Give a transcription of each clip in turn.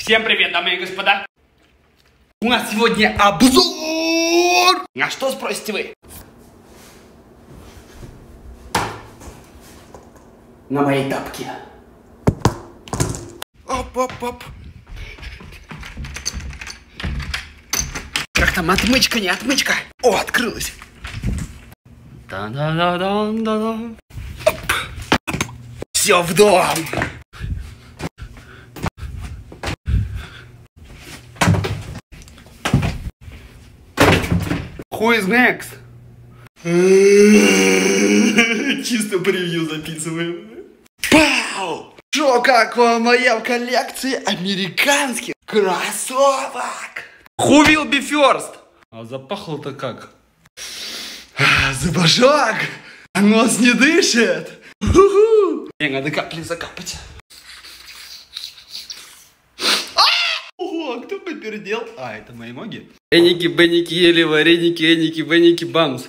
Всем привет, дамы и господа! У нас сегодня обзор! А что, спросите вы? На мои тапки. Оп-оп-оп. Как там, отмычка, не отмычка? О, открылась. Да-да-да-да-да-да. Все в дом. Who is next? Чисто превью записываем. Пау! Шо, как вам моя коллекция американских кроссовок? Who will be first? А запахло-то как? Запашок! А нос не дышит! Мне надо капли закапать. Ого, кто попердел? А, это мои ноги. Эники, беники, ели вареники, эники, беники, бамс.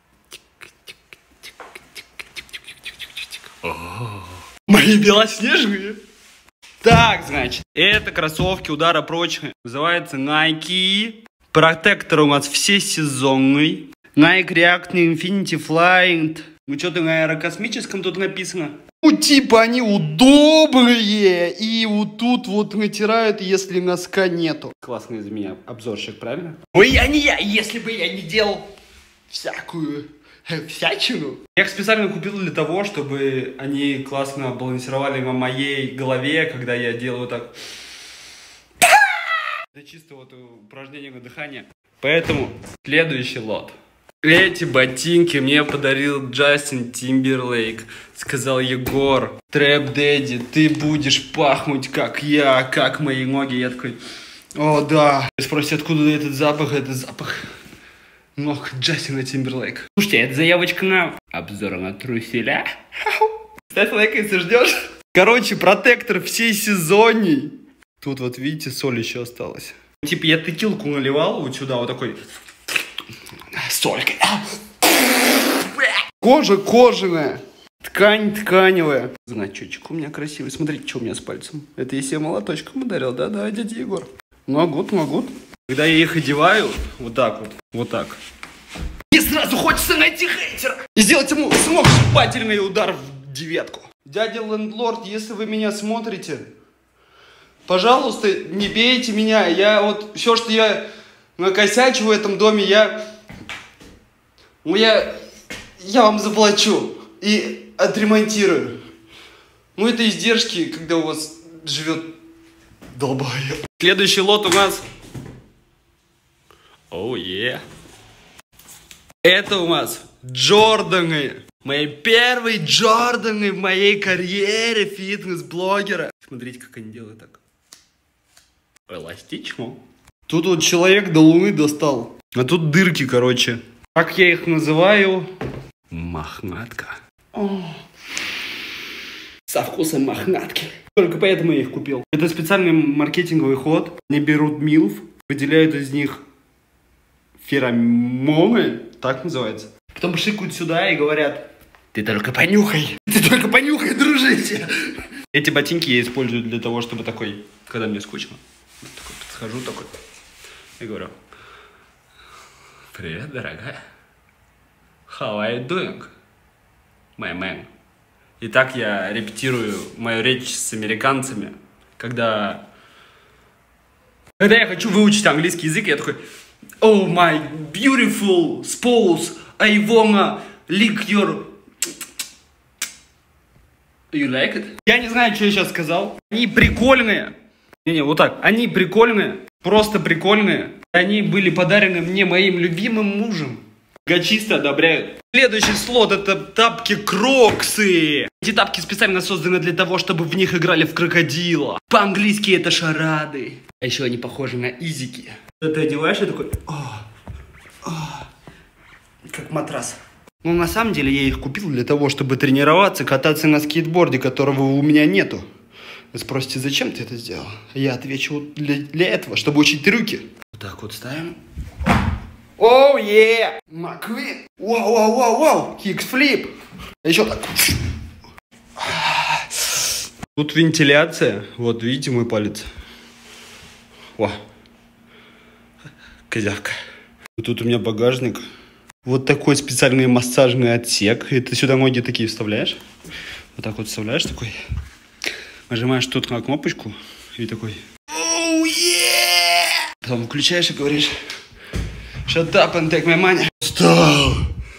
Мои белоснежные. Так, значит, это кроссовки удара прочные. Называется Nike. Протектор у нас всесезонный. Nike React Infinity Flying. Ну, что-то на аэрокосмическом тут написано. Ну, типа они удобные. И вот тут вот натирают, если носка нету. Классный из меня обзорщик, правильно? Ой, я не я, если бы я не делал всякую всячину. Я их специально купил для того, чтобы они классно балансировали на моей голове, когда я делаю так. Это чисто вот упражнение на дыхание. Поэтому следующий лот. Эти ботинки мне подарил Джастин Тимберлейк. Сказал: Егор, Трэп Дэдди, ты будешь пахнуть как я, как мои ноги. Я такой: о да. Спросите, откуда этот запах? Это запах ног Джастина Тимберлейка. Слушайте, это заявочка на обзор на труселя. Ставь лайк, если ждешь. Короче, протектор всесезонний. Тут вот видите, соль еще осталась. Типа я текилку наливал вот сюда, вот такой. Солька. Кожа кожаная. Ткань тканевая. Значочек у меня красивый. Смотрите, что у меня с пальцем. Это если я молоточком ударил, да-да, дядя Егор. Могут. Когда я их одеваю, вот так вот, вот так. И сразу хочется найти хейтера и сделать ему сногсшибательный удар в девятку. Дядя лендлорд, если вы меня смотрите, пожалуйста, не бейте меня. Я вот, все, что я накосячу в этом доме, я вам заплачу и отремонтирую. Ну, это издержки, когда у вас живет долбоеб. Следующий лот у нас. Оу, е. Это у нас Джорданы. Мои первые Джорданы в моей карьере фитнес-блогера. Смотрите, как они делают так. Эластично. Тут вот человек до Луны достал. А тут дырки, короче. Как я их называю? Мохнатка. О. Со вкусом мохнатки. Только поэтому я их купил. Это специальный маркетинговый ход. Они берут милф, выделяют из них феромоны, так называется. Потом шикают сюда и говорят: ты только понюхай, дружище. Эти ботинки я использую для того, чтобы такой, когда мне скучно, такой подхожу такой и говорю: привет, дорогая. How are you doing, my man? И так я репетирую мою речь с американцами, когда я хочу выучить английский язык, я такой: oh my beautiful spouse, I wanna lick your... You like it? Я не знаю, что я сейчас сказал. Они прикольные. Не, вот так. Они прикольные. Просто прикольные. Они были подарены мне моим любимым мужем. Гачисты одобряют. Следующий слот — это тапки Кроксы. Эти тапки специально созданы для того, чтобы в них играли в крокодила. По-английски это шарады. А еще они похожи на изики. Ты одеваешь и такой: как матрас. Ну, на самом деле, я их купил для того, чтобы тренироваться, кататься на скейтборде, которого у меня нету. Вы спросите, зачем ты это сделал? Я отвечу: для этого, чтобы учить трюки. Вот так вот ставим. Оу, е! Маквин! Вау! Киксфлип! Еще так. Тут вентиляция. Вот, видите мой палец? О, козявка. Тут у меня багажник. Вот такой специальный массажный отсек. И ты сюда ноги такие вставляешь. Вот так вот вставляешь такой. Нажимаешь тут на кнопочку. И такой... Oh, yeah! Потом включаешь и говоришь... Shut up and take my money. Stop!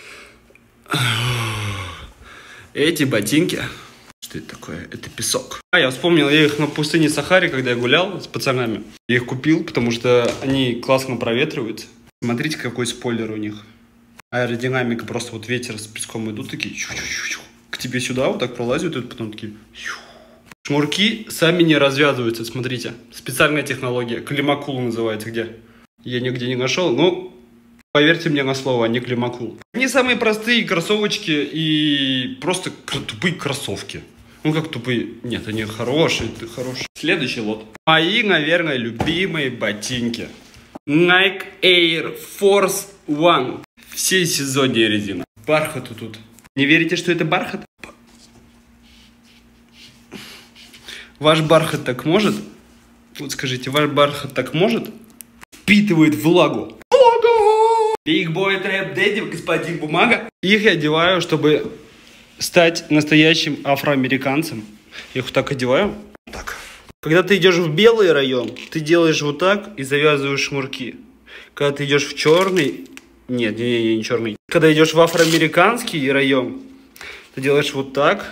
Эти ботинки... Что это такое? Это песок. Я вспомнил, я их на пустыне Сахаре, когда я гулял с пацанами. Я их купил, потому что они классно проветриваются. Смотрите, какой спойлер у них. Аэродинамика, просто вот ветер с песком идут, такие к тебе сюда вот так пролазят, и потом такие... Шнурки сами не развязываются, смотрите. Специальная технология. Климакул называется, где? Я нигде не нашел, но поверьте мне на слово, они климакул. Они самые простые кроссовочки и просто тупые кроссовки. Ну как тупые? Нет, они хорошие, ты хороший. Следующий лот. Мои, наверное, любимые ботинки. Nike Air Force One. Все сезонные резина. Бархату тут. Не верите, что это бархат? Ваш бархат так может? Вот скажите, ваш бархат так может? Впитывает влагу. Big Boy Trap Daddy, господин Бумага. Их я одеваю, чтобы стать настоящим афроамериканцем. Я их вот так одеваю. Так. Когда ты идешь в белый район, ты делаешь вот так и завязываешь шнурки. Когда ты идешь в черный... Нет, не черный. Когда идешь в афроамериканский район, ты делаешь вот так,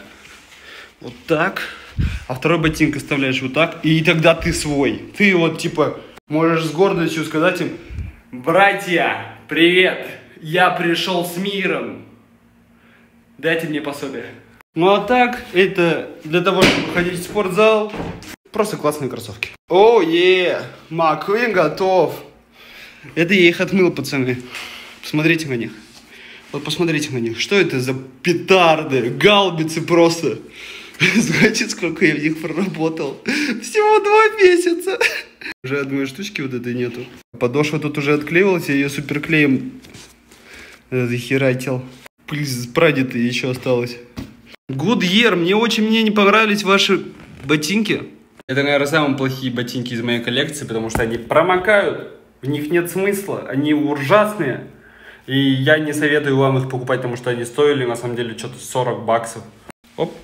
а второй ботинок оставляешь вот так, и тогда ты свой. Ты вот типа можешь с гордостью сказать им: братья, привет, я пришел с миром, дайте мне пособие. Ну а так, это для того, чтобы ходить в спортзал, просто классные кроссовки. О, Маквин готов. Это я их отмыл, пацаны. Посмотрите на них. Вот посмотрите на них. Что это за петарды, гаубицы просто. Знаете, сколько я в них проработал? Всего 2 месяца. Уже одной штучки вот этой нету. Подошва тут уже отклеивалась, я ее суперклеем захерачил. Пыль с прадетой еще осталась. Goodyear, мне не понравились ваши ботинки. Это, наверное, самые плохие ботинки из моей коллекции, потому что они промокают, в них нет смысла, они ужасные. И я не советую вам их покупать, потому что они стоили, на самом деле, что-то 40 баксов. Оп.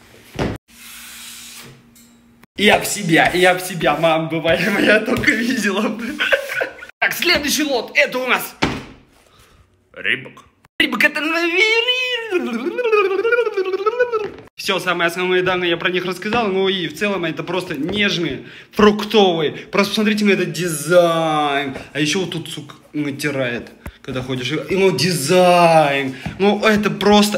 Я в себя, мам, бывает, я только видела. Так, следующий лот, это у нас Рибок. Рибок это... Все, самые основные данные я про них рассказал, ну и в целом это просто нежные, фруктовые. Просто посмотрите на этот дизайн. А еще вот тут, сука, натирает, когда ходишь. И ну дизайн. Ну это просто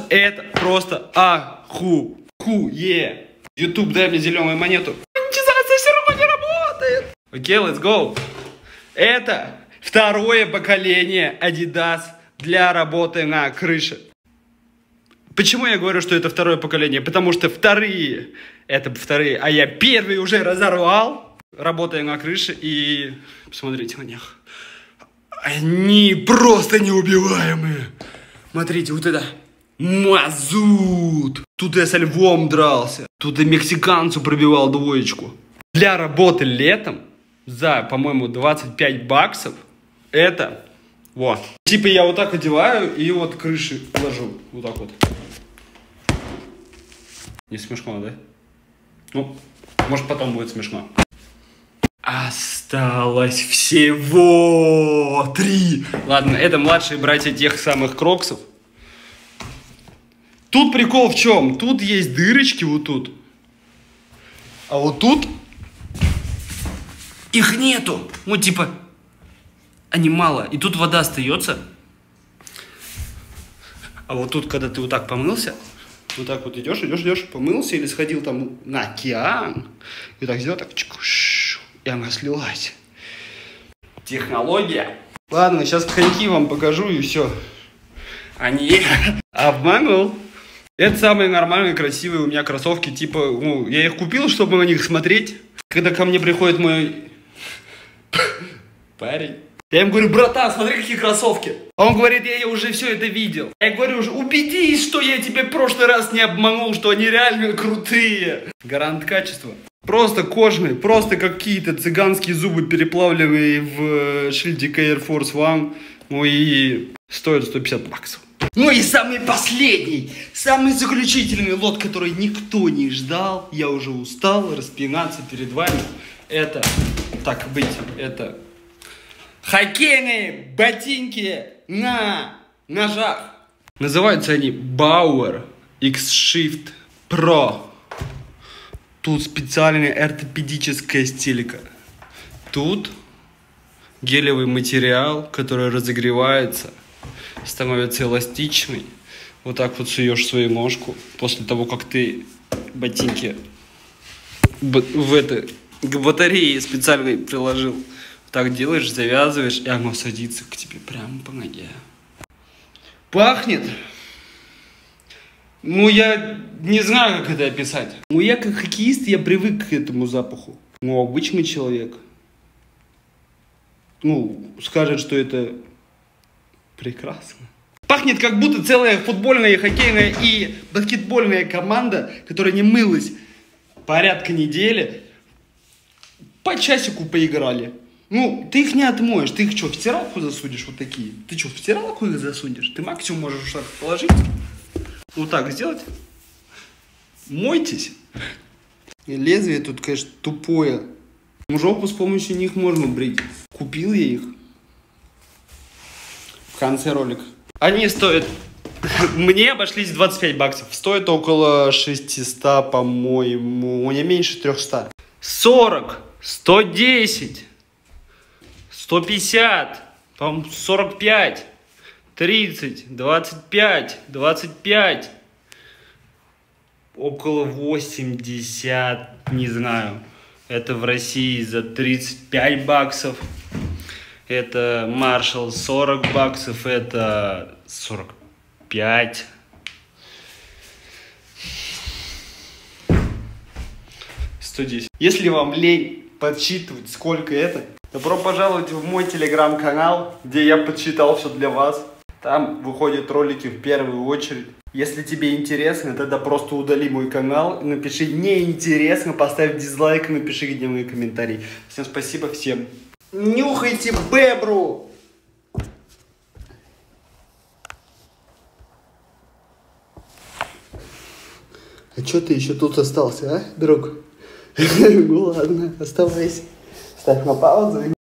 ахуе. YouTube, дай мне зеленую монету. Монетизация все равно не работает. Окей, let's go. Это второе поколение Adidas для работы на крыше. Почему я говорю, что это второе поколение? Потому что вторые, а я первый уже разорвал, работая на крыше, и посмотрите на них. Они просто неубиваемые. Смотрите, вот это мазут. Тут я со львом дрался. Тут я мексиканцу пробивал двоечку. Для работы летом за, по-моему, 25 баксов это, вот. Типа я вот так одеваю и вот крыши ложу. Вот так вот. Не смешно, да? Ну, может потом будет смешно. Осталось всего 3. Ладно, это младшие братья тех самых кроксов. Тут прикол в чем? Тут есть дырочки вот тут. А вот тут их нету. Ну, типа, они мало. И тут вода остается. А вот тут, когда ты вот так помылся, вот так вот идешь, помылся или сходил там на океан, и так сделал, так, и она слилась. Технология. Ладно, сейчас коньки вам покажу и все. Они обманул. Это самые нормальные, красивые у меня кроссовки, типа, ну, я их купил, чтобы на них смотреть. Когда ко мне приходит мой парень, Я ему говорю, братан, смотри, какие кроссовки. А он говорит, я уже все это видел. Я говорю, уже убедись, что я тебе в прошлый раз не обманул, что они реально крутые. Гарант качества. Просто кожаные, просто какие-то цыганские зубы, переплавленные в шильдике Air Force One. Ну и стоят 150 баксов. Ну и самый последний, самый заключительный лот, который никто не ждал. Я уже устал распинаться перед вами. Это, так быть, это хоккейные ботинки на ножах. Называются они Bauer X-Shift Pro. Тут специальная ортопедическая стелька. Тут гелевый материал, который разогревается, становится эластичный. Вот так вот суешь свою ножку после того, как ты ботинки в это к батарее специальной приложил. Так делаешь, завязываешь, и оно садится к тебе прямо по ноге. Пахнет. Ну, я не знаю, как это описать. Ну, я как хоккеист, я привык к этому запаху. Ну, обычный человек, ну, скажет, что это прекрасно. Пахнет, как будто целая футбольная, хоккейная и баскетбольная команда, которая не мылась порядка недели, по часику поиграли. Ну, ты их не отмоешь. Ты их что, в стиралку засунешь вот такие? Ты что, в стиралку их засунешь? Ты максимум можешь так положить. Вот так сделать. Мойтесь. И лезвие тут, конечно, тупое. Жопу с помощью них можно брить. Купил я их. В конце ролика. Они стоят... Мне обошлись 25 баксов. Стоит около 600, по-моему. Не меньше 300. 40. 110. 150. По-моему, 45. 30. 25. 25. Около 80. Не знаю. Это в России за 35 баксов. Это Marshall 40 баксов. Это 45. Если вам лень подсчитывать, сколько это, добро пожаловать в мой телеграм-канал, где я подсчитал все для вас. Там выходят ролики в первую очередь. Если тебе интересно, тогда просто удали мой канал, напиши неинтересно, поставь дизлайк и напиши гневные комментарии. Всем спасибо, всем. Нюхайте бебру! А что ты еще тут остался, а, друг? Ну ладно, оставайся. Ставь на паузу.